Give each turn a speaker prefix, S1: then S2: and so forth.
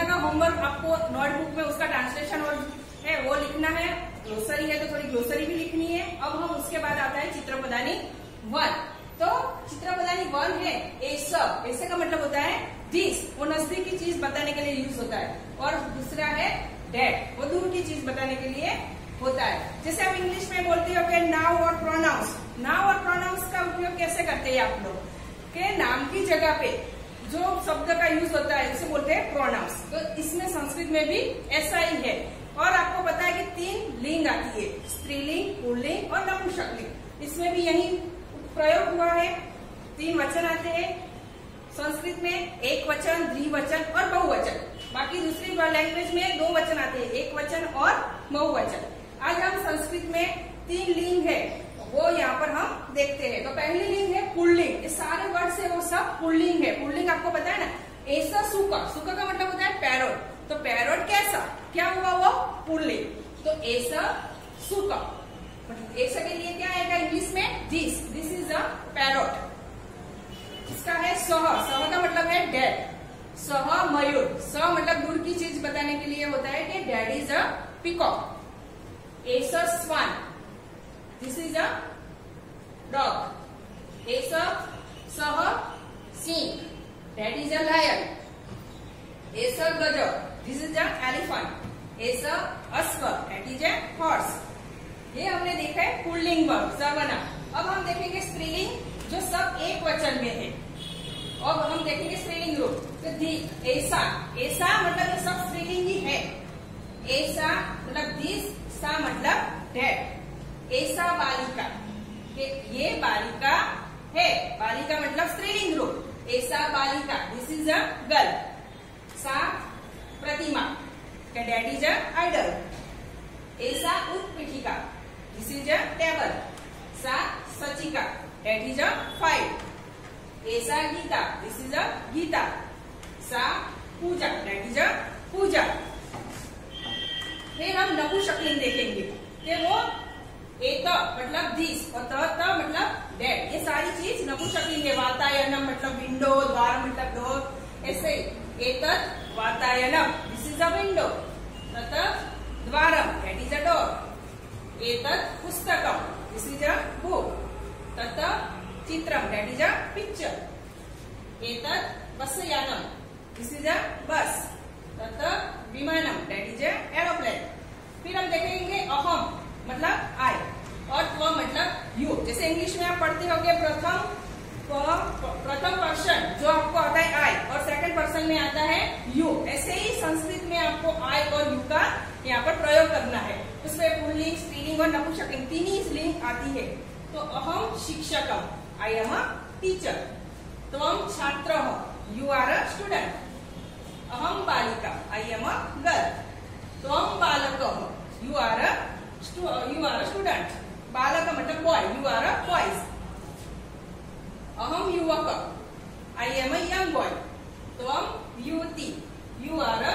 S1: महीना का होमवर्क आपको नोटबुक में उसका ट्रांसलेशन और है वो लिखना है। ग्लोसरी है तो थोड़ी ग्लोसरी भी लिखनी है। अब हम उसके बाद आता है चित्रपदानी 1। तो चित्रपदानी 1 है ऐसे का मतलब होता है दिस, वो नजदीक की चीज बताने के लिए यूज होता है। और दूसरा है दैट, वो दूर की चीज बताने के लिए होता है। जैसे आप इंग्लिश में बोलते हो कि नाउ और प्रोनाउंस, नाउ और प्रोनाउंस का उपयोग कैसे करते हैं आप लोग के नाम की जगह पे जो शब्द का यूज होता है उसे बोलते हैं प्रोनाउंस। तो इसमें संस्कृत में भी ऐसा ही है। और आपको पता है कि 3 लिंग आती है, स्त्रीलिंग, पुल्लिंग और नपुंसकलिंग। इसमें भी यही प्रयोग हुआ है। 3 वचन आते हैं संस्कृत में, एक वचन, द्विवचन और बहुवचन। बाकी दूसरी लैंग्वेज में 2 वचन आते हैं, एक वचन और बहुवचन। आज हम संस्कृत में 3 लिंग है वो यहाँ पर हम देखते हैं। तो पहली लिंग है पुल्लिंग। ये सारे वर्ड से वो सब पुल्लिंग है। पुल्लिंग आपको पता है ना, ऐसा सूखा, सूखा का मतलब होता है पैरोट। तो पैरोट कैसा, क्या हुआ वो पुल्लिंग। तो ऐसा सूखा, मतलब ऐसा के लिए क्या आएगा इंग्लिश में, this, this is a parrot. इसका है सह, सह का मतलब है डैड। सह मयूर, सह मतलब दूर की चीज बताने के लिए होता है कि डैड इज अ पीकॉक। ऐसा स्वान, दिस इज अ डॉग। ऐसा सह सिंह, डैड इज अ लायन। ऐसा गजर, दिस इज अ एलिफेंट। ऐसा अश्व, दैट इज अ हॉर्स। ये हमने देखा है पुल्लिंग वर्ब सर्वनाम। अब हम देखेंगे स्त्रीलिंग जो सब एक वचन में है। अब हम देखेंगे स्त्रीलिंग रूप। तो दी, ऐसा, ऐसा मतलब ये सब स्त्रीलिंग ही है। ऐसा मतलब दिस, सा मतलब डैड। ऐसा बालिका, ये बालिका है, बालिका मतलब स्त्रीलिंग रूप। ऐसा बालिका, दिस इज अ गर्ल। सा प्रतिमा, डैड इज अ आइडल। ऐसा उत्पीठिका, दिस इज अ टेबल। सा सचिका, डैड इज अ फाइल। ऐसा Gita, this is a Gita. सा पूजा, डैड इज अ पूजा। फिर हम नपुंसकलिंग देखेंगे कि वो एक मतलब दिस और त मतलब डैड। ये सारी चीज नपुंसकलिंग है। वातायनम मतलब विंडो, द्वार मतलब डोर। ऐसे एतत् वातायनम, दिस इज अ विंडो। तत् द्वारम, दैट इज अ डोर। एतत् पुस्तकम, दिस इज अ बुक। तत् चित्रम, दैट इज अ पिक्चर। एतत् बसयानम, दिस इज अ बस। तत् विमानम, दैट इज अ एरोप्लेन। फिर हम देखेंगे अहम मतलब आई और त्व मतलब यू। जैसे इंग्लिश में आप पढ़ते होंगे प्रथम पर्सन जो आपको आता है आई और सेकंड पर्सन में आता है यू। ऐसे ही संस्कृत में आपको आई और यू का यहाँ पर प्रयोग करना है। उसमें पुल्लिंग, स्त्रीलिंग और नपुंसकलिंग 3 ही लिंग आती है। तो अहम शिक्षकम, आई एम अ टीचर। त्वम छात्रः, यू आर अ स्टूडेंट। अहम बालिका, आई एम अ गर्ल। त्वम बालकः, यू आर अ स्टूडेंट। बालक मतलब boy, you are a boys. अहम युवक, I am a young boy. त्वम युवती, यू आर अ